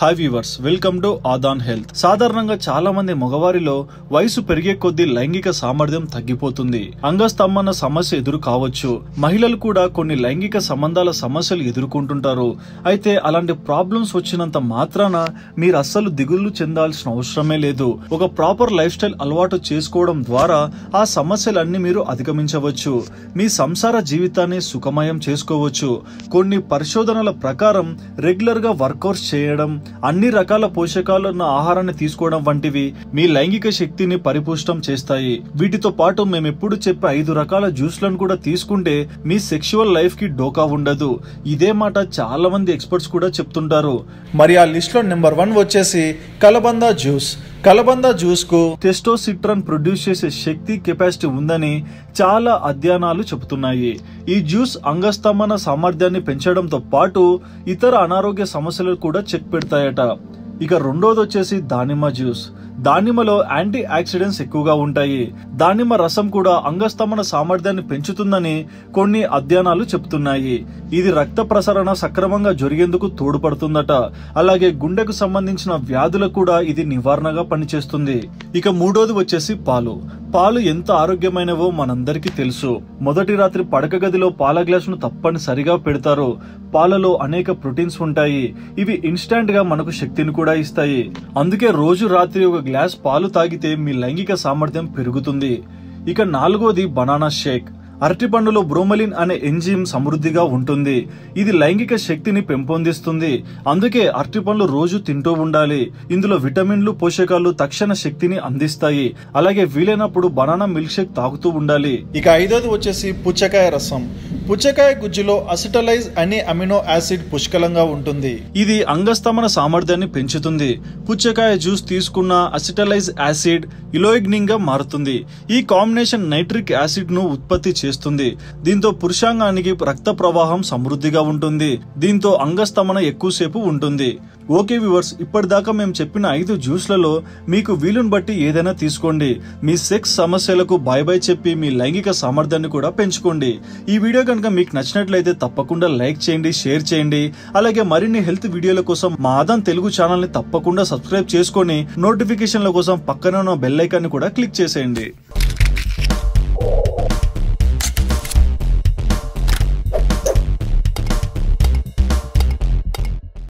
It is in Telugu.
Hi viewers, welcome to Aadhan health. సాధారణంగా చాలా మంది మగవారిలో వయసు పెరిగే కొద్దీ లైంగిక సామర్థ్యం తగ్గిపోతుంది. అంగస్తంభన సమస్య ఎదురు కావచ్చు. మహిళలు కూడా కొన్ని లైంగిక సంబంధాల సమస్యలు ఎదుర్కొంటుంటారు. అయితే అలాంటి ప్రాబ్లమ్స్ వచ్చినంత మాత్రాన మీరు అస్సలు దిగులు చెందాల్సిన అవసరమే లేదు. ఒక ప్రాపర్ లైఫ్ స్టైల్ అలవాటు చేసుకోవడం ద్వారా ఆ సమస్యలన్నీ మీరు అధిగమించవచ్చు. మీ సంసార జీవితాన్ని సుఖమయం చేసుకోవచ్చు. కొన్ని పరిశోధనల ప్రకారం రెగ్యులర్ గా వర్కౌట్స్ చేయడం, అన్ని రకాల పోషకాలు ఉన్న ఆహారాన్ని తీసుకోవడం వంటివి మీ లైంగిక శక్తిని పరిపుష్టం చేస్తాయి. వీటితో పాటు మేము ఎప్పుడు చెప్పే 5 రకాల జ్యూస్లను కూడా తీసుకుంటే మీ సెక్షువల్ లైఫ్ కి డోకా ఉండదు. ఇదే మాట చాలా మంది ఎక్స్పర్ట్స్ కూడా చెప్తుంటారు. మరి ఆ లిస్ట్ లో నెంబర్ 1 వచ్చేసి కలబంద జ్యూస్. కలబంద జ్యూస్ కు టెస్టోస్టిరాన్ ప్రొడ్యూస్ చేసే శక్తి కెపాసిటీ ఉందని చాలా అధ్యయనాలు చెబుతున్నాయి. ఈ జ్యూస్ అంగస్తంభన సామర్థ్యాన్ని పెంచడంతో పాటు ఇతర అనారోగ్య సమస్యలు కూడా చెక్ పెడతాయట. ఇక రెండోది వచ్చేసి దానిమ్మ జ్యూస్. దానిమ్మలో యాంటీ ఆక్సిడెంట్స్ ఎక్కువగా ఉంటాయి. దానిమ్మ రసం కూడా అంగస్తంభన సామర్థ్యాన్ని పెంచుతుందని కొన్ని అధ్యయనాలు చెప్తున్నాయి. ఇది రక్త ప్రసరణ సక్రమంగా జరిగేందుకు తోడ్పడుతుందట. అలాగే గుండెకు సంబంధించిన వ్యాధులకు కూడా ఇది నివారణగా పనిచేస్తుంది. ఇక మూడోది వచ్చేసి పాలు. పాలు ఎంత ఆరోగ్యమైనవో మనందరికీ తెలుసు. మొదటి రాత్రి పడక గదిలో పాల గ్లాసును తప్పనిసరిగా పెడతారు. పాలలో అనేక ప్రోటీన్స్ ఉంటాయి. ఇవి ఇన్స్టాంట్ గా మనకు శక్తిని కూడా ఇస్తాయి. అందుకే రోజు రాత్రి ఒక గ్లాస్ పాలు తాగితే మీ లైంగిక సామర్థ్యం పెరుగుతుంది. ఇక నాలుగోది బనానా షేక్. అరటిపండులో బ్రోమలిన్ అనే ఎంజైమ్ సమృద్ధిగా ఉంటుంది. ఇది లైంగిక శక్తిని పెంపొందిస్తుంది. అందుకే అరటిపండ్లు రోజు తింటూ ఉండాలి. ఇందులో విటమిన్లు, పోషకాలు తక్షణ శక్తిని అందిస్తాయి. అలాగే వీలైనప్పుడు బనానా మిల్క్ షేక్ తాగుతూ ఉండాలి. ఇక ఐదోది వచ్చేసి పుచ్చకాయ రసం. పుచ్చకాయ గుజ్జులో అసిటలైజ్ అనే అమినో యాసిడ్ పుష్కలంగా ఉంటుంది. ఇది అంగస్తంభన సామర్థ్యాన్ని పెంచుతుంది. పుచ్చకాయ జ్యూస్ తీసుకున్న అసిటలైజ్ యాసిడ్ ఇలోయిగ్నిన్ గా మారుతుంది. ఈ కాంబినేషన్ నైట్రిక్ యాసిడ్ ను ఉత్పత్తి చేస్తుంది. దీంతో పురుషాంగానికి రక్త ప్రవాహం సమృద్ధిగా ఉంటుంది. దీంతో అంగస్తంభన ఎక్కువసేపు ఉంటుంది. ఓకే వ్యూవర్స్, ఇప్పటిదాకా మేము చెప్పిన 5 జ్యూస్లలో మీకు వీలుని బట్టి ఏదైనా తీసుకోండి. మీ సెక్స్ సమస్యలకు బాయ్ బాయ్ చెప్పి మీ లైంగిక సామర్థ్యాన్ని కూడా పెంచుకోండి. ఈ వీడియో కనుక మీకు నచ్చినట్లయితే తప్పకుండా లైక్ చేయండి, షేర్ చేయండి. అలాగే మరిన్ని హెల్త్ వీడియోల కోసం మా ఆదాన్ తెలుగు ఛానల్ ని తప్పకుండా సబ్స్క్రైబ్ చేసుకొని నోటిఫికేషన్ల కోసం పక్కన ఉన్న బెల్ ఐకాన్ ని కూడా క్లిక్ చేసేయండి.